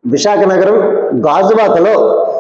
విశాఖ నగరం గాజువాకలో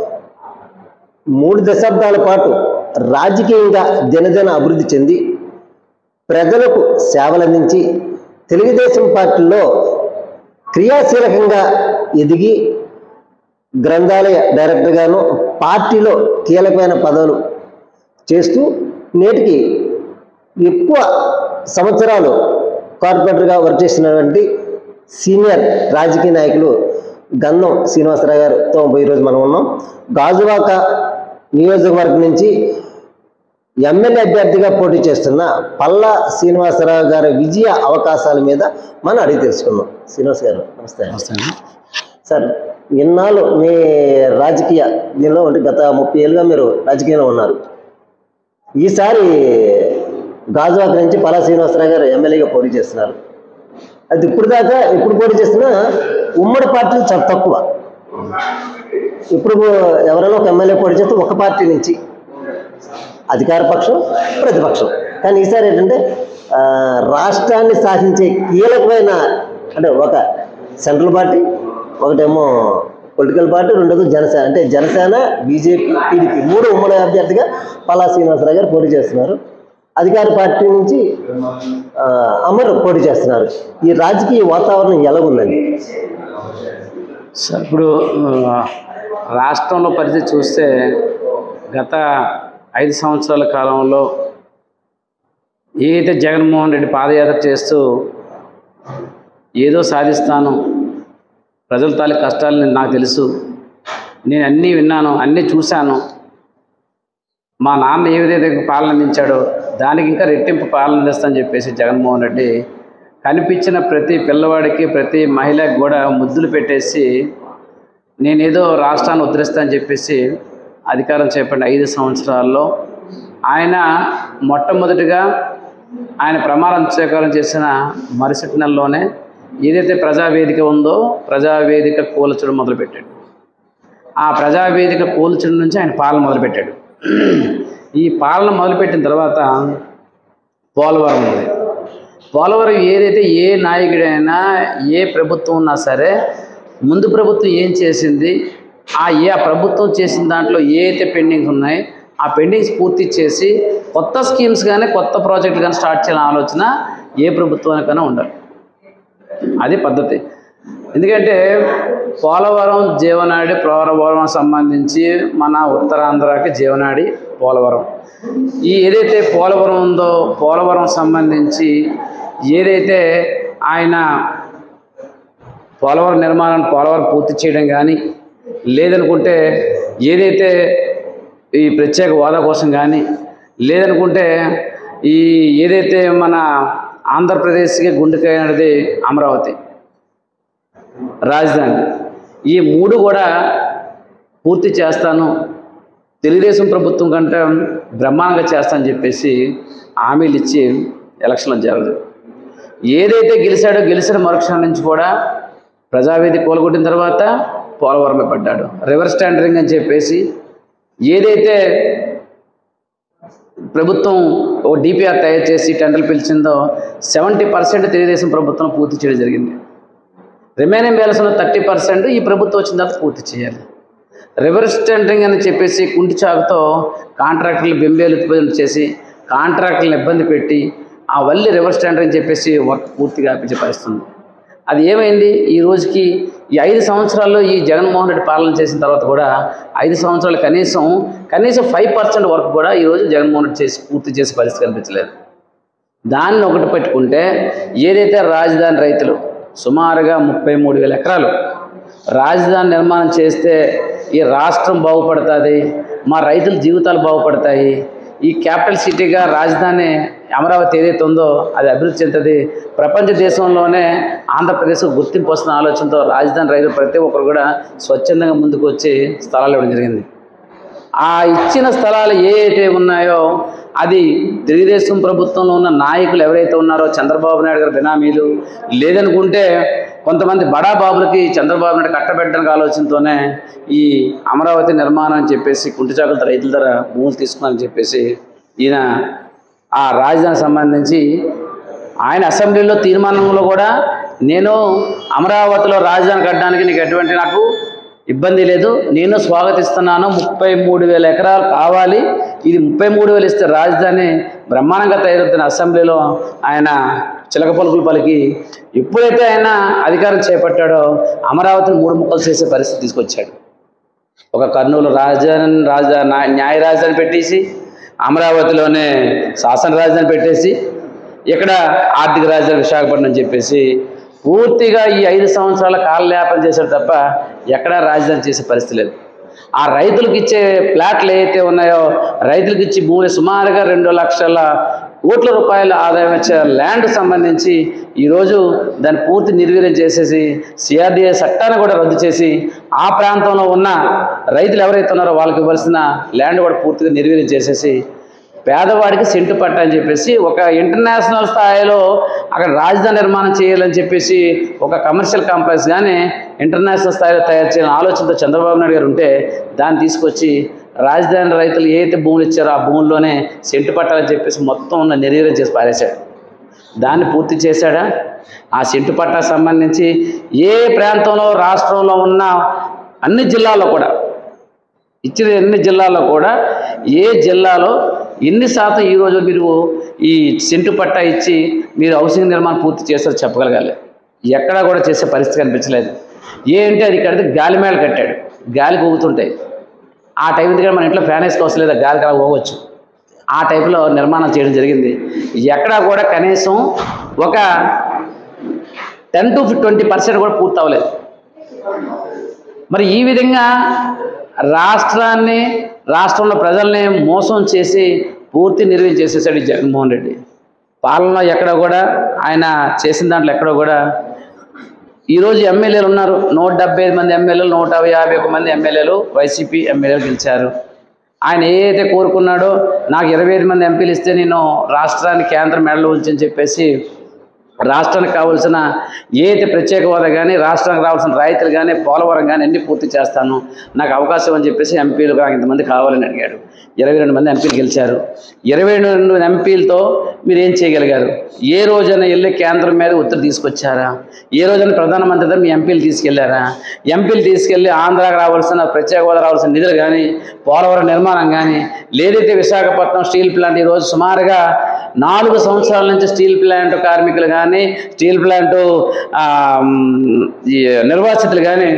3 దశాబ్దాల పాటు రాజకీయంగా దినదిన అభివృద్ధి చెంది ప్రజలకు సేవలందించి తెలుగుదేశం పార్టీలో క్రియాశీలకంగా ఎదిగి గ్రంథాలయ డైరెక్టర్గాను పార్టీలో కీలకమైన పదవులు చేస్తూ నేటికి ఎక్కువ సంవత్సరాలు కార్పొరేటర్గా వర్క్ చేసినటువంటి సీనియర్ రాజకీయ నాయకులు గంధం శ్రీనివాసరావు గారితో ఈరోజు మనం ఉన్నాం. గాజువాక నియోజకవర్గం నుంచి ఎమ్మెల్యే అభ్యర్థిగా పోటీ చేస్తున్న పల్లా శ్రీనివాసరావు గారి విజయ అవకాశాల మీద మనం అడిగి తెలుసుకుందాం. శ్రీనివాస్ గారు నమస్తే. నమస్తే సార్, ఇన్నాళ్ళు మీ రాజకీయ దీనిలో అంటే గత 30 ఏళ్ళుగా మీరు రాజకీయంలో ఉన్నారు. ఈసారి గాజువాక నుంచి పల్లా శ్రీనివాసరావు గారు ఎమ్మెల్యేగా పోటీ చేస్తున్నారు. అది ఇప్పుడు పోటీ చేస్తున్నా ఉమ్మడి పార్టీలు చాలా తక్కువ. ఇప్పుడు ఎవరైనా ఒక ఎమ్మెల్యే పోటీ చేస్తే ఒక పార్టీ నుంచి అధికార పక్షం ప్రతిపక్షం. కానీ ఈసారి ఏంటంటే రాష్ట్రాన్ని శాసించే కీలకమైన అంటే ఒక సెంట్రల్ పార్టీ, ఒకటేమో పొలిటికల్ పార్టీ, రెండోది జనసేన. అంటే జనసేన, బీజేపీ, టీడీపీ 3 ఉమ్మడి అభ్యర్థిగా పల్లా శ్రీనివాసరావు గారు పోటీ చేస్తున్నారు. అధికార పార్టీ నుంచి అమర్ పోటీ చేస్తున్నారు. ఈ రాజకీయ వాతావరణం ఎలా ఉందండి? సార్, ఇప్పుడు రాష్ట్రంలో పరిస్థితి చూస్తే గత 5 సంవత్సరాల కాలంలో ఏదైతే జగన్మోహన్ రెడ్డి పాదయాత్ర చేస్తూ ఏదో సాధిస్తాను, ప్రజల తాలూకు కష్టాలు నాకు తెలుసు, నేను అన్నీ విన్నాను, అన్నీ చూశాను, మా నాన్న ఏ విధంగా పాలన అందించాడో దానికి ఇంకా రెట్టింపు పాలన అందిస్తానని చెప్పేసి జగన్మోహన్ రెడ్డి కనిపించిన ప్రతి పిల్లవాడికి ప్రతి మహిళకి కూడా ముద్దులు పెట్టేసి నేనేదో రాష్ట్రాన్ని ఉద్ధరిస్తానని చెప్పేసి అధికారం చేపట్టిన 5 సంవత్సరాల్లో ఆయన మొట్టమొదటిగా ఆయన ప్రమాణ స్వీకారం చేసిన మరుసటి నెలలోనే ఏదైతే ప్రజావేదిక ఉందో ప్రజావేదిక కూల్చడం మొదలుపెట్టాడు. ఆ ప్రజావేదిక కూల్చడం నుంచి ఆయన పాలన మొదలుపెట్టాడు. ఈ పాలన మొదలుపెట్టిన తర్వాత పోలవరం ఉంది. పోలవరం ఏదైతే ఏ నాయకుడైనా ఏ ప్రభుత్వం ఉన్నా సరే ముందు ప్రభుత్వం ఏం చేసింది, ఆ ప్రభుత్వం చేసిన దాంట్లో ఏ అయితే పెండింగ్స్ ఉన్నాయో ఆ పెండింగ్స్ పూర్తి చేసి కొత్త స్కీమ్స్ కానీ కొత్త ప్రాజెక్టులు కానీ స్టార్ట్ చేయాలని ఆలోచన ఏ ప్రభుత్వానికైనా ఉండాలి. అది పద్ధతి. ఎందుకంటే పోలవరం జీవనాడి, పోలవరం సంబంధించి మన ఉత్తరాంధ్రకి జీవనాడి పోలవరం. ఈ ఏదైతే పోలవరం ఉందో పోలవరం సంబంధించి ఏదైతే ఆయన పోలవరం నిర్మాణాన్ని పోలవరం పూర్తి చేయడం కానీ, లేదనుకుంటే ఏదైతే ఈ ప్రత్యేక హోదా కోసం కానీ, లేదనుకుంటే ఈ ఏదైతే మన ఆంధ్రప్రదేశ్కి గుండెకాయనది అమరావతి రాజధాని, ఈ 3 కూడా పూర్తి చేస్తాను, తెలుగుదేశం ప్రభుత్వం కంటే బ్రహ్మాండంగా చేస్తానని చెప్పేసి హామీలు ఇచ్చి ఎలక్షన్లో జరగదు. ఏదైతే గెలిచిన మరుక్షణం నుంచి కూడా ప్రజావేదిక కూలగొట్టిన తర్వాత పోలవరమే పడ్డాడు. రివర్స్ టెండరింగ్ అని చెప్పేసి ఏదైతే ప్రభుత్వం ఓ డిపిఆర్ తయారు చేసి టెండర్లు పిలిచిందో 70% తెలుగుదేశం ప్రభుత్వం పూర్తి చేయడం జరిగింది. రిమైనింగ్ బ్యాలెన్స్ ఉన్న 30% ఈ ప్రభుత్వం వచ్చిన తర్వాత పూర్తి చేయాలి. రివర్స్ టెండరింగ్ అని చెప్పేసి కుంటి చాకుతో కాంట్రాక్టర్లు బెంబేలు చేసి కాంట్రాక్టర్లను ఇబ్బంది పెట్టి ఆ వల్లి రివర్స్ టెండరింగ్ చెప్పేసి వర్క్ పూర్తిగా ఆపించే పరిస్థితుంది. అది ఏమైంది? ఈ రోజుకి ఈ 5 సంవత్సరాల్లో ఈ జగన్మోహన్ రెడ్డి పాలన చేసిన తర్వాత కూడా 5 సంవత్సరాలు కనీసం 5% వర్క్ కూడా ఈరోజు జగన్మోహన్ రెడ్డి పూర్తి చేసే పరిస్థితి కనిపించలేదు. దాన్ని ఒకటి పెట్టుకుంటే ఏదైతే రాజధాని రైతులు సుమారుగా 33,000 ఎకరాలు రాజధాని నిర్మాణం చేస్తే ఈ రాష్ట్రం బాగుపడుతుంది, మా రైతుల జీవితాలు బాగుపడతాయి, ఈ క్యాపిటల్ సిటీగా రాజధాని అమరావతి ఏదైతే ఉందో అది అభివృద్ధి చెందుతుంది, ప్రపంచ దేశంలోనే ఆంధ్రప్రదేశ్ గుర్తింపు వస్తున్న ఆలోచనతో రాజధాని రైతులు ప్రతి ఒక్కరు కూడా స్వచ్ఛందంగా ముందుకు వచ్చి స్థలాలు ఇవ్వడం జరిగింది. ఆ ఇచ్చిన స్థలాలు ఏవైతే ఉన్నాయో అది తెలుగుదేశం ప్రభుత్వంలో ఉన్న నాయకులు ఎవరైతే ఉన్నారో చంద్రబాబు నాయుడు గారి బినామీలు, లేదనుకుంటే కొంతమంది బడా బాబులకి చంద్రబాబు నాయుడు కట్టబెట్టడానికి ఆలోచనతోనే ఈ అమరావతి నిర్మాణం అని చెప్పేసి కుంటిచాకులతో రైతుల ధర భూములు తీసుకున్నారని చెప్పేసి ఈయన ఆ రాజధానికి సంబంధించి ఆయన అసెంబ్లీలో తీర్మానంలో కూడా నేను అమరావతిలో రాజధాని కట్టడానికి నీకు ఎటువంటి నాకు ఇబ్బంది లేదు, నేను స్వాగతిస్తున్నాను. 33,000 ఎకరాలు కావాలి, ఇది 33,000 ఇస్తే రాజధాని బ్రహ్మాండంగా తయారవుతున్న అసెంబ్లీలో ఆయన చిలక పలుకులు పలికి ఎప్పుడైతే ఆయన అధికారం చేపట్టాడో అమరావతిని 3 ముక్కలు చేసే పరిస్థితి తీసుకొచ్చాడు. ఒక కర్నూలు న్యాయ రాజధాని పెట్టేసి, అమరావతిలోనే శాసన రాజధాని పెట్టేసి, ఇక్కడ ఆర్థిక రాజధాని విశాఖపట్నం అని చెప్పేసి పూర్తిగా ఈ 5 సంవత్సరాల కాలయాపన చేశాడు తప్ప ఎక్కడా రాజధాని చేసే పరిస్థితి లేదు. ఆ రైతులకు ఇచ్చే ప్లాట్లు ఏవైతే ఉన్నాయో, రైతులకు ఇచ్చి భూములు సుమారుగా 2 లక్షల కోట్ల రూపాయల ఆదాయం వచ్చే ల్యాండ్ సంబంధించి ఈరోజు దాన్ని పూర్తి నిర్వీర్యం చేసేసి సిఆర్డీఏ చట్టాన్ని కూడా రద్దు చేసి ఆ ప్రాంతంలో ఉన్న రైతులు ఎవరైతే ఉన్నారో వాళ్ళకి ఇవ్వాల్సిన ల్యాండ్ కూడా పూర్తిగా నిర్వీర్యం చేసేసి పేదవాడికి సెంటు పట్ట అని చెప్పేసి ఒక ఇంటర్నేషనల్ స్థాయిలో అక్కడ రాజధాని నిర్మాణం చేయాలని చెప్పేసి ఒక కమర్షియల్ కాంప్లెక్స్ కానీ ఇంటర్నేషనల్ స్థాయిలో తయారు చేయాలని ఆలోచనతో చంద్రబాబు నాయుడు గారు ఉంటే దాన్ని తీసుకొచ్చి రాజధాని రైతులు ఏదైతే భూములు ఇచ్చారో ఆ భూముల్లోనే సెంటు పట్టాలని చెప్పేసి మొత్తం ఉన్న నిర్వీర్యం చేసి పారేశాడు. దాన్ని పూర్తి చేశాడా? ఆ సెంటు పట్టా సంబంధించి ఏ ప్రాంతంలో రాష్ట్రంలో ఉన్న అన్ని జిల్లాల్లో కూడా ఇచ్చిన అన్ని జిల్లాల్లో కూడా ఏ జిల్లాలో ఎన్ని శాతం ఈరోజు మీరు ఈ సెంటు పట్టా ఇచ్చి మీరు హౌసింగ్ నిర్మాణం పూర్తి చేస్తారో చెప్పగలగాలి. ఎక్కడా కూడా చేసే పరిస్థితి కనిపించలేదు. ఏంటి అది కడితే గాలి మేళ కట్టాడు, గాలికి ఊగుతుంటాయి. ఆ టైం ఎందుకంటే మన ఇంట్లో ఫ్యాన్ వేసుకోవచ్చు, లేదా గాలికి అలా పోవచ్చు. ఆ టైప్లో నిర్మాణం చేయడం జరిగింది. ఎక్కడా కూడా కనీసం ఒక 10 to 20% కూడా పూర్తి అవ్వలేదు. మరి ఈ విధంగా రాష్ట్రంలో ప్రజల్ని మోసం చేసి పూర్తి నిర్వీర్యం చేసేసాడు ఈ జగన్మోహన్ రెడ్డి. పాలనలో ఎక్కడ కూడా ఆయన చేసిన దాంట్లో ఎక్కడ కూడా ఈరోజు ఎమ్మెల్యేలు ఉన్నారు, 175 మంది ఎమ్మెల్యేలు, 151 మంది ఎమ్మెల్యేలు వైసీపీ ఎమ్మెల్యేలు గెలిచారు. ఆయన ఏదైతే కోరుకున్నాడో నాకు 25 మంది ఎంపీలు ఇస్తే నేను రాష్ట్రాన్ని కేంద్రం మెడలో ఉంచని చెప్పేసి రాష్ట్రానికి కావాల్సిన ఏదైతే ప్రత్యేక హోదా కానీ రాష్ట్రానికి రావాల్సిన రాయితీలు కానీ పోలవరం కానీ అన్నీ పూర్తి చేస్తాను, నాకు అవకాశం అని చెప్పేసి ఎంపీలు ఇంతమంది కావాలని అడిగాడు. 22 మంది ఎంపీలు గెలిచారు. 22 ఎంపీలతో మీరు ఏం చేయగలిగారు? ఏ రోజైనా వెళ్ళి కేంద్రం మీద ఒత్తిడి తీసుకొచ్చారా? ఏ రోజైనా ప్రధానమంత్రి మీ ఎంపీలు తీసుకెళ్లారా? ఎంపీలు తీసుకెళ్ళి ఆంధ్రాకి రావాల్సిన ప్రత్యేక హోదా రావాల్సిన నిధులు కానీ పోలవరం నిర్మాణం కానీ లేదైతే విశాఖపట్నం స్టీల్ ప్లాంట్ ఈరోజు సుమారుగా 4 సంవత్సరాల నుంచి స్టీల్ ప్లాంట్ కార్మికులు కానీ స్టీల్ ప్లాంట్ నిర్వాసితులు కానీ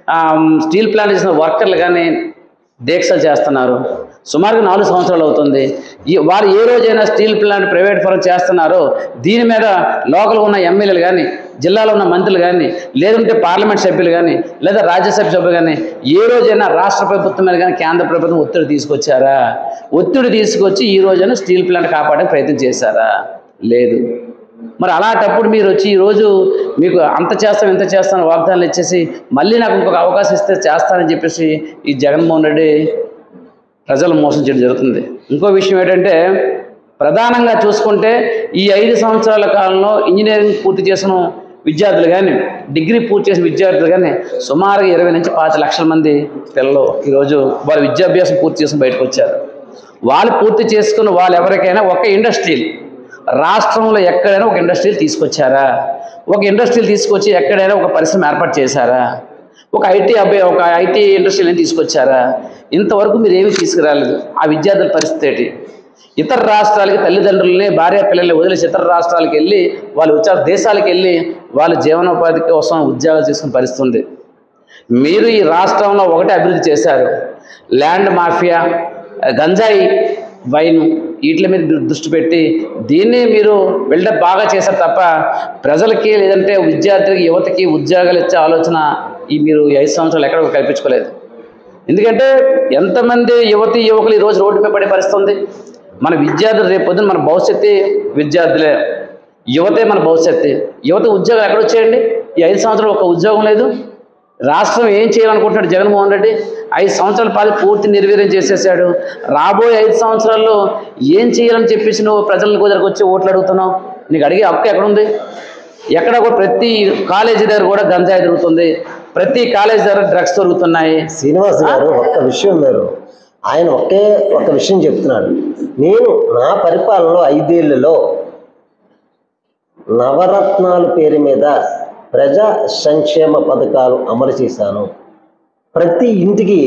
స్టీల్ ప్లాంట్ చేసిన వర్కర్లు కానీ దీక్షలు చేస్తున్నారు. సుమారుగా 4 సంవత్సరాలు అవుతుంది. వారు ఏ రోజైనా స్టీల్ ప్లాంట్ ప్రైవేట్ ఫరం చేస్తున్నారో దీని మీద లోకల్ ఉన్న ఎమ్మెల్యేలు కానీ జిల్లాలో ఉన్న మంత్రులు కానీ లేదంటే పార్లమెంట్ సభ్యులు కానీ లేదా రాజ్యసభ సభ్యులు కానీ ఏ రోజైనా రాష్ట్ర ప్రభుత్వం మీద కానీ కేంద్ర ప్రభుత్వం ఒత్తిడి తీసుకొచ్చారా? ఒత్తిడి తీసుకొచ్చి ఈ రోజైనా స్టీల్ ప్లాంట్ కాపాడే ప్రయత్నం చేశారా? లేదు. మరి అలాంటప్పుడు మీరు వచ్చి ఈరోజు మీకు అంత చేస్తాం ఇంత చేస్తాను వాగ్దానాలు ఇచ్చేసి మళ్ళీ నాకు ఇంకొక అవకాశం ఇస్తే చేస్తానని చెప్పేసి ఈ జగన్మోహన్ రెడ్డి ప్రజలు మోసం చేయడం జరుగుతుంది. ఇంకో విషయం ఏంటంటే ప్రధానంగా చూసుకుంటే ఈ 5 సంవత్సరాల కాలంలో ఇంజనీరింగ్ పూర్తి చేసిన విద్యార్థులు కానీ డిగ్రీ పూర్తి చేసిన విద్యార్థులు కానీ సుమారుగా 20 నుంచి 5 లక్షల మంది పిల్లలు ఈరోజు వారి విద్యాభ్యాసం పూర్తి చేసుకుని బయటకు వచ్చారు. వాళ్ళు పూర్తి చేసుకున్న వాళ్ళు ఎవరికైనా ఒక ఇండస్ట్రీలు రాష్ట్రంలో ఎక్కడైనా ఒక ఇండస్ట్రీలు తీసుకొచ్చారా? ఒక ఇండస్ట్రీలు తీసుకొచ్చి ఎక్కడైనా ఒక పరిశ్రమ ఏర్పాటు చేశారా? ఒక ఐటీ ఇండస్ట్రీని తీసుకొచ్చారా? ఇంతవరకు మీరు ఏమీ తీసుకురాలేదు. ఆ విద్యార్థుల పరిస్థితి ఏంటి? ఇతర రాష్ట్రాలకి తల్లిదండ్రులని భార్య పిల్లల్ని వదిలేసి ఇతర రాష్ట్రాలకు వెళ్ళి వాళ్ళు దేశాలకు వెళ్ళి వాళ్ళు జీవనోపాధి కోసం ఉద్యోగాలు చేసుకునే పరిస్థితి ఉంది. మీరు ఈ రాష్ట్రంలో ఒకటే అభివృద్ధి చేశారు, ల్యాండ్ మాఫియా, గంజాయి, వైన్, వీటి మీద దృష్టి పెట్టి దీన్ని మీరు బిల్డప్ బాగా చేశారు తప్ప ప్రజలకి లేదంటే విద్యార్థులకి యువతకి ఉద్యోగాలు ఇచ్చే ఆలోచన మీరు 5 సంవత్సరాలు ఎక్కడ కల్పించుకోలేదు. ఎందుకంటే ఎంతమంది యువకులు ఈరోజు రోడ్డు మీద పడే పరిస్థితి ఉంది. మన విద్యార్థులు రేపు పొద్దున మన భవిష్యత్తు విద్యార్థులే, యువతే మన భవిష్యత్తు. యువత ఉద్యోగాలు ఎక్కడ వచ్చాయండి? ఈ 5 సంవత్సరాలు ఒక ఉద్యోగం లేదు. రాష్ట్రం ఏం చేయాలనుకుంటున్నాడు జగన్మోహన్ రెడ్డి? 5 సంవత్సరాల పాటు పూర్తి నిర్వీర్యం చేసేసాడు. రాబోయే 5 సంవత్సరాల్లో ఏం చేయాలని చెప్పేసి నువ్వు ప్రజల దగ్గరకు వచ్చి ఓట్లు అడుగుతున్నావు? నీకు అడిగే హక్కు ఎక్కడుంది? ఎక్కడ కూడా ప్రతి కాలేజీ దగ్గర కూడా గంజాయి దొరుకుతుంది, ప్రతి కాలేజీ దగ్గర డ్రగ్స్ దొరుకుతున్నాయి. శ్రీనివాస్ గారు ఒక్క విషయం ఆయన ఒక విషయం చెప్తున్నాడు. నేను నా పరిపాలనలో 5 ఏళ్లలో నవరత్నాలు పేరు మీద ప్రజా సంక్షేమ పథకాలు అమలు చేశాను, ప్రతి ఇంటికి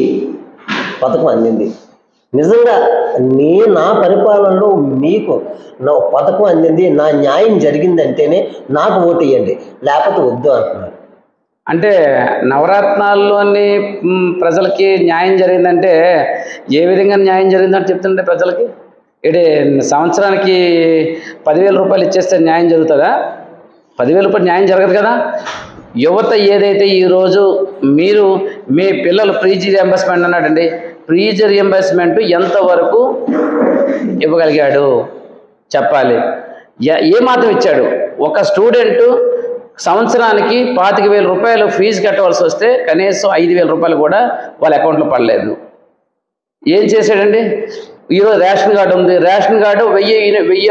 పథకం అందింది. నిజంగా నా పరిపాలనలో మీకు నా పథకం అందింది, నా న్యాయం జరిగిందంటేనే నాకు ఓటు వేయండి, లేకపోతే వద్దు అంటున్నారు. అంటే నవరత్నాల్లోని ప్రజలకి న్యాయం జరిగిందంటే ఏ విధంగా న్యాయం జరిగిందని చెప్తుంటే ప్రజలకి ఇది సంవత్సరానికి 10,000 రూపాయలు ఇచ్చేస్తే న్యాయం జరుగుతుందా? 10,000 రూపాయలు న్యాయం జరగదు కదా. యువత ఏదైతే ఈరోజు మీరు మీ పిల్లలు ప్రీజీ రియంబర్స్మెంట్ అన్నాడండి, ప్రీజీ రియంబర్స్మెంట్ ఎంతవరకు ఇవ్వగలిగాడు చెప్పాలి. ఏ మాత్రం ఇచ్చాడు? ఒక స్టూడెంట్ సంవత్సరానికి 25,000 రూపాయలు ఫీజు కట్టవలసి వస్తే కనీసం 5,000 రూపాయలు కూడా వాళ్ళ అకౌంట్లో పడలేదు. ఏం చేశాడండి? ఈరోజు రేషన్ కార్డు ఉంది, రేషన్ కార్డు 1,000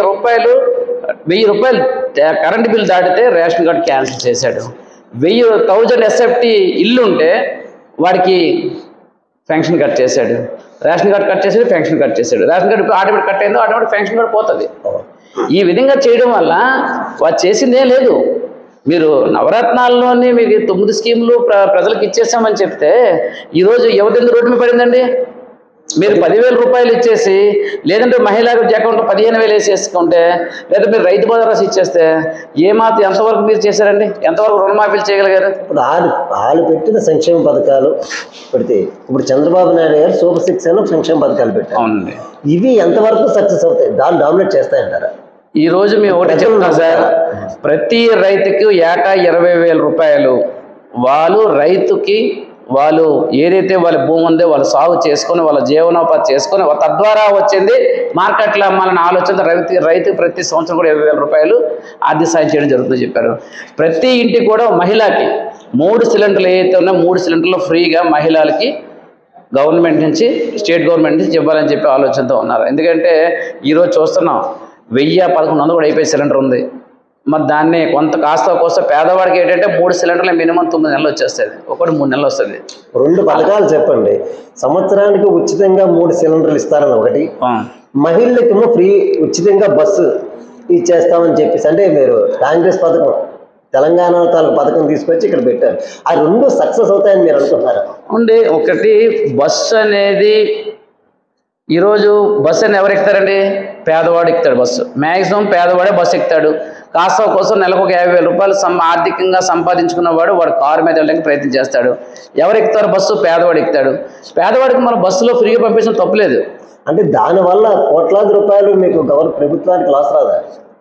రూపాయలు కరెంటు బిల్ దాటితే రేషన్ కార్డు క్యాన్సిల్ చేశాడు. 1,000 ఎస్ఎఫ్టీ ఇల్లు ఉంటే వాడికి ఫెన్షన్ కట్ చేశాడు, రేషన్ కార్డు కట్ చేశాడు, ఫెన్షన్ కట్ చేశాడు. రేషన్ కార్డు ఆటోమేటిక్ కట్ అయిందో ఆటోమేటిక్ ఫెన్షన్ కార్డు పోతుంది. ఈ విధంగా చేయడం వల్ల వాడు చేసిందే లేదు. మీరు నవరత్నాల్లోనే మీకు 9 స్కీములు ప్రజలకు ఇచ్చేసామని చెప్తే ఈరోజు యువత ఎందుకు రోడ్డు మీద పడిందండి? మీరు 10,000 రూపాయలు ఇచ్చేసి, లేదంటే మహిళా అకౌంట్లో 15,000 వేసేసుకుంటే, లేదా మీరు రైతు భరోసా ఇచ్చేస్తే ఏమాత్రం ఎంతవరకు మీరు చేశారండి? ఎంతవరకు రుణమాఫీలు చేయగలిగారు? ఇప్పుడు వాళ్ళు పెట్టిన సంక్షేమ పథకాలు పెడితే, ఇప్పుడు చంద్రబాబు నాయుడు గారు సూపర్ 6 అని సంక్షేమ పథకాలు పెట్టారు. అవునండి. ఇవి ఎంతవరకు సక్సెస్ అవుతాయి? దాన్ని డామినేట్ చేస్తాయంటారా? ఈరోజు మేము ఒకటి చెప్తున్నాం సార్, ప్రతి రైతుకి ఏటా 20,000 రూపాయలు వాళ్ళు రైతుకి వాళ్ళు ఏదైతే వాళ్ళ భూమి ఉందో వాళ్ళు సాగు చేసుకొని వాళ్ళ జీవనోపాధి చేసుకొని తద్వారా వచ్చింది మార్కెట్లో అమ్మాలన్న ఆలోచన రైతు ప్రతి సంవత్సరం కూడా 20,000 రూపాయలు ఆర్థిక సాయం చేయడం జరుగుతుందని చెప్పారు. ప్రతి ఇంటికి కూడా మహిళకి 3 సిలిండర్లు ఏదైతే ఉన్నాయో 3 సిలిండర్లు ఫ్రీగా మహిళలకి గవర్నమెంట్ నుంచి, స్టేట్ గవర్నమెంట్ నుంచి ఇవ్వాలని చెప్పి ఆలోచనతో ఉన్నారు. ఎందుకంటే ఈరోజు చూస్తున్నాం 1,000-1,100 కూడా అయిపోయి సిలిండర్ ఉంది. మరి దాన్ని కొంత కాస్త కోస్త పేదవాడికి ఏంటంటే 3 సిలిండర్లు మినిమం 9 నెలలు వచ్చేస్తుంది, ఒకటి 3 నెలలు వస్తుంది. 2 పథకాలు చెప్పండి. సంవత్సరానికి ఉచితంగా 3 సిలిండర్లు ఇస్తారని ఒకటి, మహిళలకేమో ఫ్రీ ఉచితంగా బస్సు ఇచ్చేస్తామని చెప్పేసి, అంటే మీరు కాంగ్రెస్ పథకం తెలంగాణ తాలూకు పథకం తీసుకొచ్చి ఇక్కడ పెట్టారు. ఆ 2 సక్సెస్ అవుతాయని మీరు అనుకుంటున్నారా? ఉండి ఒకటి బస్సు అనేది ఈరోజు బస్సు అని ఎవరు ఎక్కుతారండి? పేదవాడు ఎక్కుతాడు బస్సు. మ్యాక్సిమం పేదవాడే బస్సు ఎక్కుతాడు. కాస్త కోసం నెలకు 50,000 రూపాయలు ఆర్థికంగా సంపాదించుకున్నవాడు వాడు కారు మీద వెళ్ళడానికి ప్రయత్నం చేస్తాడు. ఎవరు ఎక్కుతారు బస్సు? పేదవాడు ఎక్కుతాడు. పేదవాడికి మన బస్సులో ఫ్రీగా పంపించడం తప్పులేదు. అంటే దానివల్ల కోట్లాది రూపాయలు మీకు ప్రభుత్వానికి లాస్ రాదా?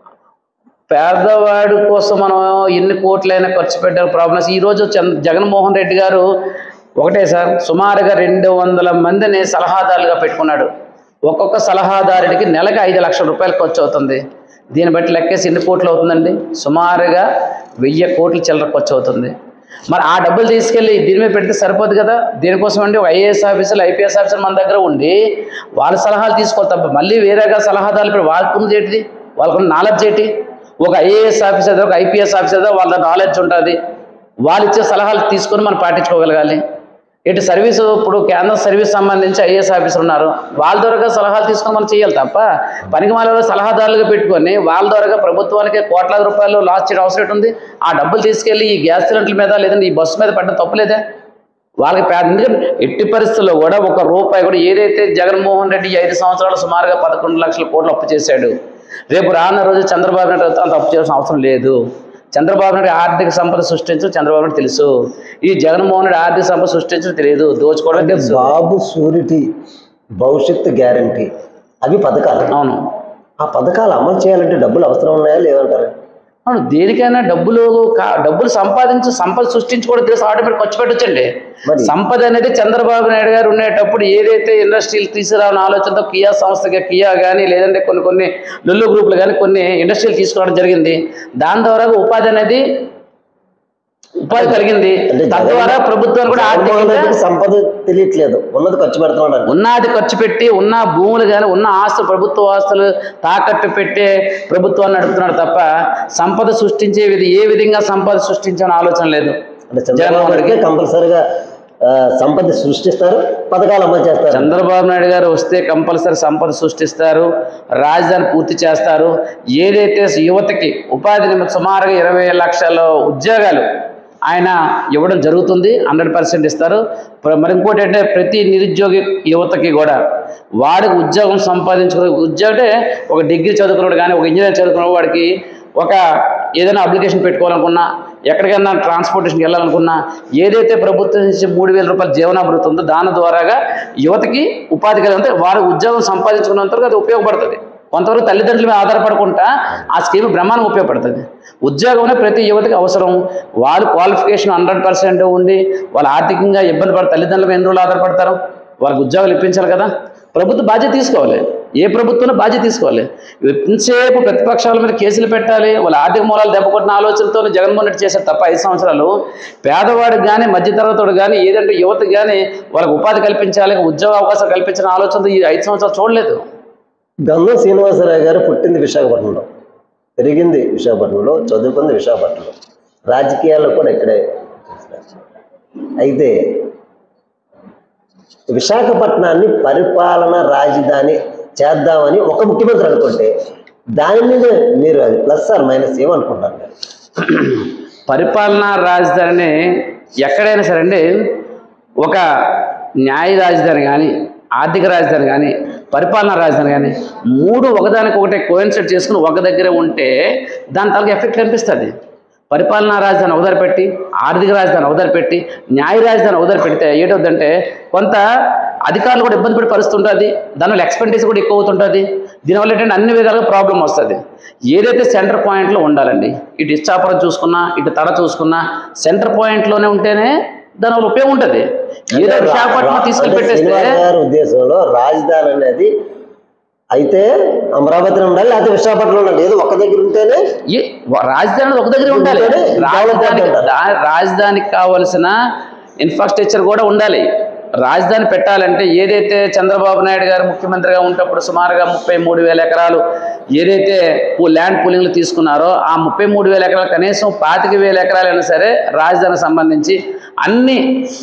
పేదవాడి కోసం మనం ఎన్ని కోట్లైనా ఖర్చు పెట్టారు ప్రాబ్లమ్స్. ఈరోజు జగన్మోహన్ రెడ్డి గారు ఒకటే సార్, సుమారుగా 200 మందిని సలహాదారులుగా పెట్టుకున్నాడు. ఒక్కొక్క సలహాదారుడికి నెలకు 5 లక్షల రూపాయలు ఖర్చు అవుతుంది. దీన్ని బట్టి లెక్కేసి ఎన్ని కోట్లు అవుతుందండి? సుమారుగా 1000 కోట్ల చిల్లర ఖర్చు అవుతుంది. మరి ఆ డబ్బులు తీసుకెళ్ళి దీని మీద పెడితే సరిపోదు కదా. దీనికోసం అండి ఒక ఐఏఎస్ ఆఫీసర్లు, ఐపీఎస్ ఆఫీసర్ మన దగ్గర ఉండి వాళ్ళ సలహాలు తీసుకోవాలి తప్ప మళ్ళీ వేరేగా సలహాదారులు పెట్టి వాళ్ళకున్నది ఏంటిది? వాళ్ళకున్న నాలెడ్జ్ ఏంటి? ఒక ఐఏఎస్ ఆఫీసర్, ఒక ఐపీఎస్ ఆఫీసర్ వాళ్ళ నాలెడ్జ్ ఉంటుంది, వాళ్ళు ఇచ్చే సలహాలు తీసుకొని మనం పాటించుకోగలగాలి. ఇటు సర్వీసు, ఇప్పుడు కేంద్ర సర్వీస్ సంబంధించి ఐఏఎస్ ఆఫీసర్ ఉన్నారు, వాళ్ళ ద్వారా సలహాలు తీసుకొని మనం చేయాలి తప్ప పనికిమాలలో సలహాదారులుగా పెట్టుకొని వాళ్ళ ద్వారా ప్రభుత్వానికి కోట్లాది రూపాయలు లాస్ చేయడం అవసరం ఉంది. ఆ డబ్బులు తీసుకెళ్ళి ఈ గ్యాస్ సిలిండర్ల మీద లేదంటే ఈ బస్సు మీద పడ్డం తప్పులేదే? వాళ్ళకి ఎందుకంటే ఎట్టి పరిస్థితుల్లో కూడా ₹1 కూడా ఏదైతే జగన్మోహన్ రెడ్డి 5 సంవత్సరాలు సుమారుగా 11 లక్షల కోట్లు అప్పు చేశాడు, రేపు రానున్న రోజు చంద్రబాబు నాయుడు అంత అప్పు చేయాల్సిన అవసరం లేదు. చంద్రబాబు నాయుడు ఆర్థిక సంపద సృష్టించడం చంద్రబాబు నాయుడు తెలుసు, ఈ జగన్మోహన్ రెడ్డి ఆర్థిక సంపద సృష్టించడం తెలియదు, దోచుకోవడం తెలుసు. బాబు షూరిటీ, భవిష్యత్తు గ్యారంటీ అవి పథకాలు. అవును, ఆ పథకాలు అమలు చేయాలంటే డబ్బులు అవసరం ఉన్నాయా లేవంటారు? అవును, దేనికైనా డబ్బులు సంపద సృష్టించుకోవడం తెలుసు, ఆటోమేటిక్ ఖర్చు పెట్టొచ్చండి. సంపద అనేది చంద్రబాబు నాయుడు గారు ఉండేటప్పుడు ఏదైతే ఇండస్ట్రీలు తీసుకురావాలని ఆలోచనతో కియా సంస్థగా కియా కానీ లేదంటే కొన్ని లుల్లు గ్రూపులు కానీ కొన్ని ఇండస్ట్రీలు తీసుకురావడం జరిగింది. దాని ద్వారా ఉపాధి కలిగింది. తద్వారా ప్రభుత్వాలు కూడా సంపద తెలియట్లేదు, ఉన్నది ఖర్చు పెడుతున్నాడు. ఉన్నది ఖర్చు పెట్టి ఉన్న భూములు కానీ ఉన్న ఆస్తులు, ప్రభుత్వ ఆస్తులు తాకట్టు పెట్టే ప్రభుత్వాన్ని నడుపుతున్నాడు తప్ప సంపద సృష్టించే ఏ విధంగా సంపద సృష్టించాలని ఆలోచన లేదు. అంటే చంద్రబాబు కంపల్సరిగా సంపద సృష్టిస్తారు, పథకాలు అమలు చేస్తారు. చంద్రబాబు నాయుడు గారు వస్తే కంపల్సరీ సంపద సృష్టిస్తారు, రాజధాని పూర్తి చేస్తారు. ఏదైతే యువతకి ఉపాధి నిమిత్తం సుమారుగా 20 లక్షల ఉద్యోగాలు ఆయన ఇవ్వడం జరుగుతుంది, 100% ఇస్తారు. మరి ఇంకోటి అంటే ప్రతి నిరుద్యోగి యువతకి కూడా వాడికి ఉద్యోగం సంపాదించుకునే ఉద్యోగం అంటే ఒక డిగ్రీ చదువుకున్నాడు కానీ ఒక ఇంజనీర్ చదువుకున్న వాడికి ఒక ఏదైనా అప్లికేషన్ పెట్టుకోవాలనుకున్నా, ఎక్కడికైనా ట్రాన్స్పోర్టేషన్కి వెళ్ళాలనుకున్నా, ఏదైతే ప్రభుత్వం నుంచి 3,000 రూపాయల జీవనాభివృద్ధి ఉందో దాని ద్వారాగా యువతకి ఉపాధి కలిగితే వాడు ఉద్యోగం సంపాదించుకున్నంతవరకు అది ఉపయోగపడుతుంది. కొంతవరకు తల్లిదండ్రుల మీద ఆధారపడకుండా ఆ స్కీమ్ బ్రహ్మాండంగా ఉపయోగపడుతుంది. ఉద్యోగం ప్రతి యువతకి అవసరం. వాళ్ళు క్వాలిఫికేషన్ 100% ఉండి వాళ్ళు ఆర్థికంగా ఇబ్బంది పడి తల్లిదండ్రుల మీద ఎన్ని రోజులు ఆధారపడతారు? వాళ్ళకి ఉద్యోగాలు ఇప్పించాలి కదా. ప్రభుత్వం బాధ్యత తీసుకోవాలి, ఏ ప్రభుత్వం బాధ్యత తీసుకోవాలి. ఎంతసేపు ప్రతిపక్షాల మీద కేసులు పెట్టాలి, వాళ్ళ ఆర్థిక మూలాలు దెబ్బకొట్టిన ఆలోచనతో జగన్మోహన్ రెడ్డి చేశారు తప్ప 5 సంవత్సరాలు పేదవాడికి కానీ మధ్యతరగతివాడు కానీ ఏదంటే యువతకి కానీ వాళ్ళకి ఉపాధి కల్పించాలి, ఉద్యోగ అవకాశాలు కల్పించిన ఆలోచనతో ఈ 5 సంవత్సరాలు చూడలేదు. గంధం శ్రీనివాసరావు గారు పుట్టింది విశాఖపట్నంలో, పెరిగింది విశాఖపట్నంలో, చదువుకుంది విశాఖపట్నంలో, రాజకీయాల్లో కూడా ఇక్కడే. అయితే విశాఖపట్నాన్ని పరిపాలన రాజధాని చేద్దామని ఒక ముఖ్యమంత్రి అనుకుంటే దాని మీద మీరు అది ప్లస్ ఆర్ మైనస్ ఏమనుకుంటారు? పరిపాలనా రాజధాని ఎక్కడైనా సరే అండి, ఒక న్యాయ రాజధాని కానీ ఆర్థిక రాజధాని కానీ పరిపాలనా రాజధాని కానీ 3 ఒకదానికొకటే కోయిన్సైడ్ చేసుకుని ఒక దగ్గరే ఉంటే దాని తాలూకు ఎఫెక్ట్ కనిపిస్తుంది. పరిపాలనా రాజధాని ఒకదారి పెట్టి, ఆర్థిక రాజధాని ఒకదారి పెట్టి, న్యాయ రాజధాని ఒకదారి పెడితే ఏంటవుతుందంటే కొంత అధికారులు కూడా ఇబ్బంది పడి పరిస్థితి ఉంటుంది, దానివల్ల ఎక్స్పెండిచర్ కూడా ఎక్కువ అవుతుంటుంది. దీనివల్ల ఏంటంటే అన్ని విధాలుగా ప్రాబ్లం వస్తుంది. ఏదైతే సెంటర్ పాయింట్లో ఉండాలండి, ఇటు ఇచ్చాపురం చూసుకున్నా ఇటు తడ చూసుకున్నా సెంటర్ పాయింట్లోనే ఉంటేనే దానివల్ల ఉపయోగం ఉంటుంది. ఏదో విశాఖపట్నం తీసుకెళ్ళి పెట్టేస్తే ఉద్దేశంలో రాజధాని అనేది అయితే అమరావతిలో ఉండాలి, లేకపోతే విశాఖపట్నంలో ఉండాలి, ఏదో ఒక దగ్గర ఉంటేనే రాజధాని ఒక దగ్గర ఉండాలి. రాజధానికి కావలసిన ఇన్ఫ్రాస్ట్రక్చర్ కూడా ఉండాలి. రాజధాని పెట్టాలంటే ఏదైతే చంద్రబాబు నాయుడు గారు ముఖ్యమంత్రిగా ఉన్నప్పుడు సుమారుగా 33,000 ఎకరాలు ఏదైతే ల్యాండ్ పూలింగ్లు తీసుకున్నారో ఆ 33,000 ఎకరాలు కనీసం 25,000 ఎకరాలైనా సరే రాజధానికి సంబంధించి అన్ని